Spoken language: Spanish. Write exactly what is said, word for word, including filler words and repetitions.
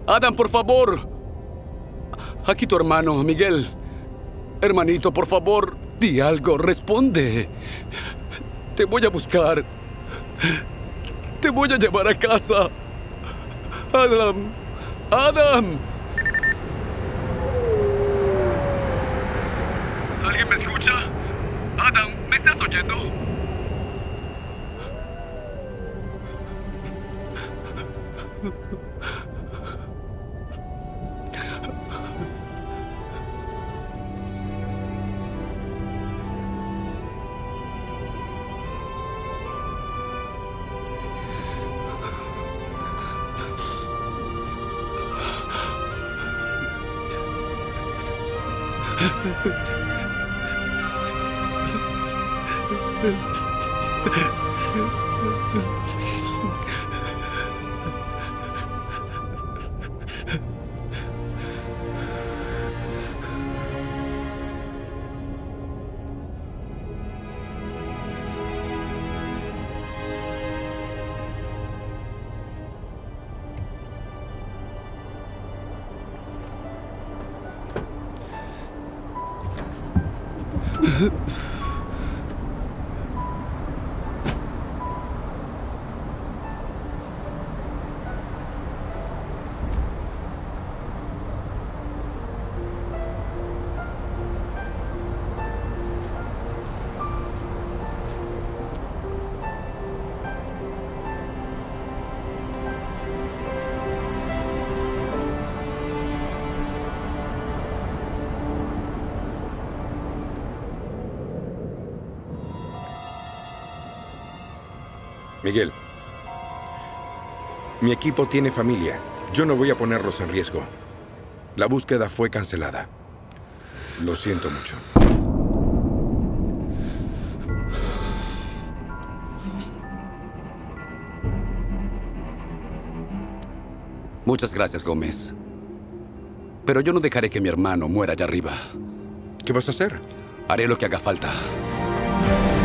Adam, por favor. Aquí tu hermano, Miguel. Hermanito, por favor, di algo, responde. Te voy a buscar. Te voy a llevar a casa. Adam. Adam. ¿Alguien me escucha? Adam, ¿me estás oyendo? Miguel, mi equipo tiene familia. Yo no voy a ponerlos en riesgo. La búsqueda fue cancelada. Lo siento mucho. Muchas gracias, Gómez. Pero yo no dejaré que mi hermano muera allá arriba. ¿Qué vas a hacer? Haré lo que haga falta.